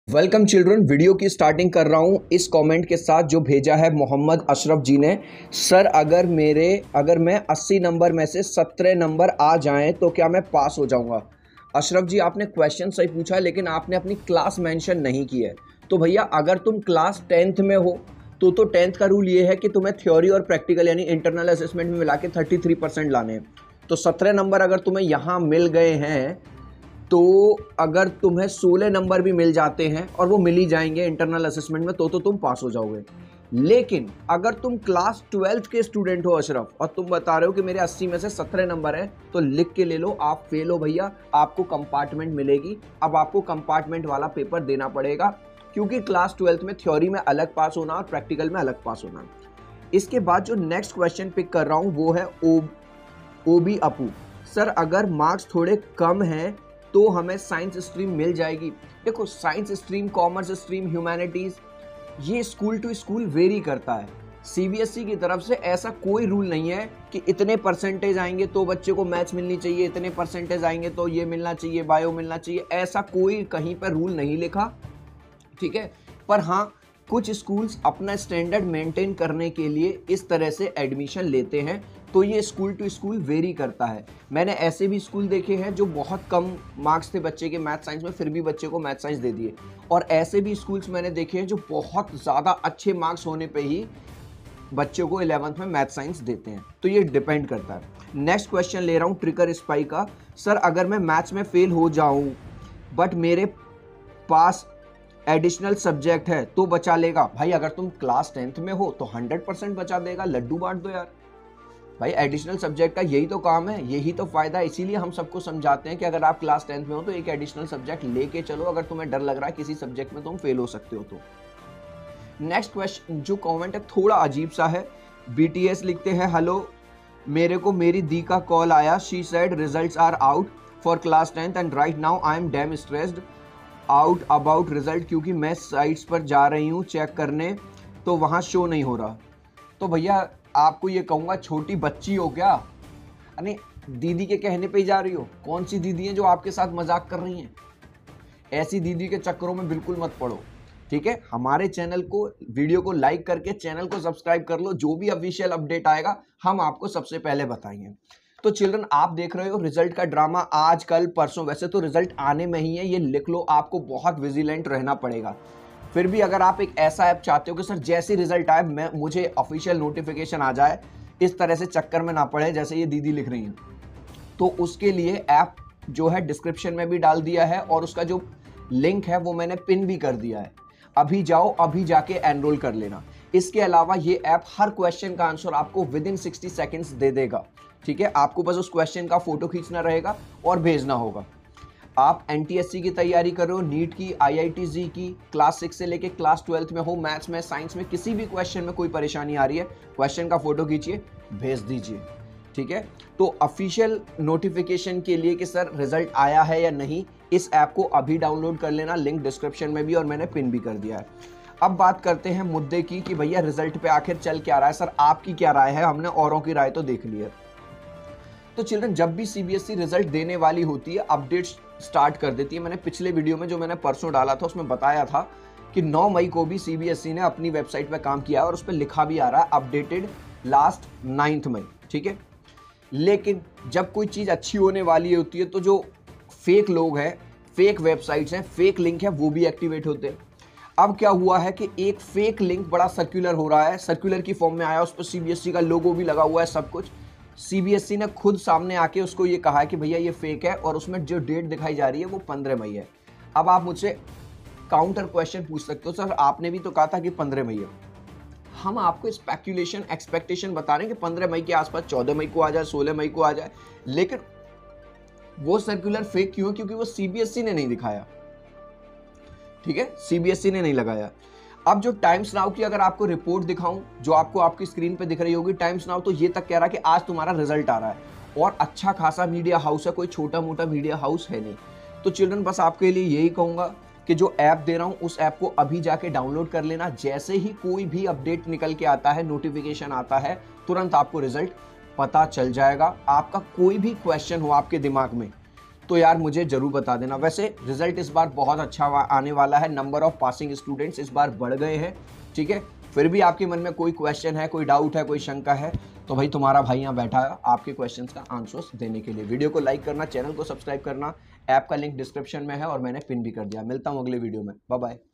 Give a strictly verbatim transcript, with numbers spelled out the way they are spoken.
Welcome children. Video की starting कर रहा हूँ इस कमेंट के साथ जो भेजा है मोहम्मद अशरफ जी ने। सर अगर मेरे अगर मैं अस्सी नंबर में से सत्रह नंबर आ जाएं तो क्या मैं पास हो जाऊंगा? अशरफ जी, आपने क्वेश्चन सही पूछा है लेकिन आपने अपनी क्लास मेंशन नहीं की है। तो भैया अगर तुम क्लास टेंथ में हो तो तो टेंथ का रूल ये है कि तुम्हें थ्योरी और प्रैक्टिकल यानी इंटरनल असेसमेंट में मिला के थर्टी थ्री परसेंट लाने हैं। तो सत्रह नंबर अगर तुम्हें यहाँ मिल गए हैं तो अगर तुम्हें सोलह नंबर भी मिल जाते हैं और वो मिल ही जाएंगे इंटरनल असेसमेंट में तो तो तुम पास हो जाओगे। लेकिन अगर तुम क्लास ट्वेल्थ के स्टूडेंट हो अशरफ और तुम बता रहे हो कि मेरे अस्सी में से सत्रह नंबर हैं, तो लिख के ले लो, आप फेल हो भैया। आपको कंपार्टमेंट मिलेगी। अब आपको कंपार्टमेंट वाला पेपर देना पड़ेगा क्योंकि क्लास ट्वेल्थ में थ्योरी में अलग पास होना और प्रैक्टिकल में अलग पास होना। इसके बाद जो नेक्स्ट क्वेश्चन पिक कर रहा हूँ वो है ओ ओबी अपू। सर अगर मार्क्स थोड़े कम हैं तो हमें साइंस स्ट्रीम मिल जाएगी? देखो, science stream, commerce stream, humanities, ये स्कूल टू स्कूल वेरी करता है। सीबीएसई की तरफ से ऐसा कोई रूल नहीं है कि इतने परसेंटेज आएंगे तो बच्चे को मैथ्स मिलनी चाहिए, इतने परसेंटेज आएंगे तो ये मिलना चाहिए, बायो मिलना चाहिए। ऐसा कोई कहीं पर रूल नहीं लिखा, ठीक है। पर हाँ, कुछ स्कूल्स अपना स्टैंडर्ड मेंटेन करने के लिए इस तरह से एडमिशन लेते हैं, तो ये स्कूल टू स्कूल वेरी करता है। मैंने ऐसे भी स्कूल देखे हैं जो बहुत कम मार्क्स थे बच्चे के मैथ साइंस में, फिर भी बच्चे को मैथ साइंस दे दिए। और ऐसे भी स्कूल्स मैंने देखे हैं जो बहुत ज़्यादा अच्छे मार्क्स होने पे ही बच्चों को इलेवंथ में मैथ साइंस देते हैं। तो ये डिपेंड करता है। नेक्स्ट क्वेश्चन ले रहा हूँ ट्रिकर स्पाई का। सर अगर मैं मैथ्स में फेल हो जाऊँ बट मेरे पास एडिशनल सब्जेक्ट है तो बचा लेगा? भाई अगर तुम क्लास टेंथ में हो तो हंड्रेड परसेंट बचा देगा। लड्डू बांट दो यार। भाई एडिशनल सब्जेक्ट का यही तो काम है, यही तो फायदा है। इसीलिए हम सबको समझाते हैं कि अगर आप क्लास टेंथ में हो तो एक एडिशनल सब्जेक्ट लेके चलो, अगर तुम्हें डर लग रहा है किसी सब्जेक्ट में तुम फेल हो सकते हो तो। नेक्स्ट क्वेश्चन जो कमेंट है थोड़ा अजीब सा है। बीटीएस लिखते हैं, हेलो, मेरे को मेरी दी का कॉल आया। She said results are out for class tenth and right now I am damn stressed out about result, क्योंकि मैं साइट्स पर जा रही हूँ चेक करने तो वहाँ शो नहीं हो रहा। तो भैया आपको ये कहूँगा, छोटी बच्ची हो क्या? अरे दीदी के कहने पे ही जा रही हो? कौन सी दीदी है जो आपके साथ मजाक कर रही हैं? ऐसी दीदी के चक्करों में बिल्कुल मत पड़ो, ठीक है। हमारे चैनल को, वीडियो को लाइक करके चैनल को सब्सक्राइब कर लो। जो भी ऑफिशियल अपडेट आएगा हम आपको सबसे पहले बताएंगे। तो चिल्ड्रन, आप देख रहे हो रिजल्ट का ड्रामा आज कल परसों। वैसे तो रिजल्ट आने में ही है, ये लिख लो। आपको बहुत विजिलेंट रहना पड़ेगा। फिर भी अगर आप एक ऐसा ऐप चाहते हो कि सर जैसे रिजल्ट आए मैं मुझे ऑफिशियल नोटिफिकेशन आ जाए, इस तरह से चक्कर में ना पड़े जैसे ये दीदी लिख रही हैं, तो उसके लिए ऐप जो है डिस्क्रिप्शन में भी डाल दिया है और उसका जो लिंक है वो मैंने पिन भी कर दिया है। अभी जाओ, अभी जाके एनरोल कर लेना। इसके अलावा ये ऐप हर क्वेश्चन का आंसर आपको विद इन सिक्सटी सेकेंड्स दे देगा, ठीक है। आपको बस उस क्वेश्चन का फोटो खींचना रहेगा और भेजना होगा। आप एनटीएससी की तैयारी कर रहे हो, नीट की, आईआईटी की, क्लास सिक्स से लेके क्लास ट्वेल्थ में हो, मैथ्स में, साइंस में, किसी भी क्वेश्चन में कोई परेशानी आ रही है, क्वेश्चन का फोटो खींचिए, भेज दीजिए, ठीक है। तो ऑफिशियल नोटिफिकेशन के लिए कि सर रिजल्ट आया है या नहीं, इस ऐप को अभी डाउनलोड कर लेना। लिंक डिस्क्रिप्शन में भी और मैंने पिन भी कर दिया है। अब बात करते हैं मुद्दे की कि भैया रिजल्ट पे आखिर चल क्या रहा है। सर आपकी क्या राय है? हमने औरों की राय तो देख ली है। तो चिल्ड्रन, जब भी सीबीएसई रिजल्ट देने वाली होती है अपडेट्स स्टार्ट कर देती है। मैंने पिछले वीडियो में जो मैंने परसों डाला था उसमें बताया था कि नौ मई को भी सीबीएसई ने अपनी वेबसाइट पर काम किया और उस पर लिखा भी आ रहा है अपडेटेड लास्ट नाइन्थ मई, ठीक है। लेकिन जब कोई चीज़ अच्छी होने वाली होती है तो जो फेक लोग हैं, फेक वेबसाइट्स हैं, फेक लिंक है, वो भी एक्टिवेट होते हैं। अब क्या हुआ है कि एक फेक लिंक बड़ा सर्कुलर हो रहा है, सर्कुलर की फॉर्म में आया, उस पर सीबीएसई का लोगो भी लगा हुआ है, सब कुछ। सीबीएसई ने खुद सामने आके उसको ये कहा है कि भैया ये फेक है और उसमें जो डेट दिखाई जा रही है वो पंद्रह मई है। अब आप मुझसे काउंटर क्वेश्चन पूछ सकते हो, सर आपने भी तो कहा था कि पंद्रह मई है। हम आपको स्पेक्यूलेशन, एक्सपेक्टेशन बता रहे हैं कि पंद्रह मई के आसपास, चौदह मई को आ जाए, सोलह मई को आ जाए। लेकिन वो सर्कुलर फेक क्यों? क्योंकि वो सीबीएसई ने नहीं दिखाया, ठीक है, सीबीएसई ने नहीं लगाया। अब जो टाइम्स नाउ की अगर आपको रिपोर्ट दिखाऊं, जो आपको आपकी स्क्रीन पे दिख रही होगी, टाइम्स नाउ तो ये तक कह रहा है कि आज तुम्हारा रिजल्ट आ रहा है और अच्छा खासा मीडिया हाउस है, कोई छोटा मोटा मीडिया हाउस है नहीं। तो चिल्ड्रन, बस आपके लिए यही कहूंगा कि जो ऐप दे रहा हूं उस ऐप को अभी जाके डाउनलोड कर लेना। जैसे ही कोई भी अपडेट निकल के आता है, नोटिफिकेशन आता है, तुरंत आपको रिजल्ट पता चल जाएगा। आपका कोई भी क्वेश्चन हो आपके दिमाग में तो यार मुझे ज़रूर बता देना। वैसे रिजल्ट इस बार बहुत अच्छा आने वाला है, नंबर ऑफ पासिंग स्टूडेंट्स इस बार बढ़ गए हैं, ठीक है। फिर भी आपके मन में कोई क्वेश्चन है, कोई डाउट है, कोई शंका है, तो भाई तुम्हारा भाई यहाँ बैठा है आपके क्वेश्चंस का आंसर्स देने के लिए। वीडियो को लाइक करना, चैनल को सब्सक्राइब करना, ऐप का लिंक डिस्क्रिप्शन में है और मैंने पिन भी कर दिया। मिलता हूँ अगले वीडियो में, बाय बाय।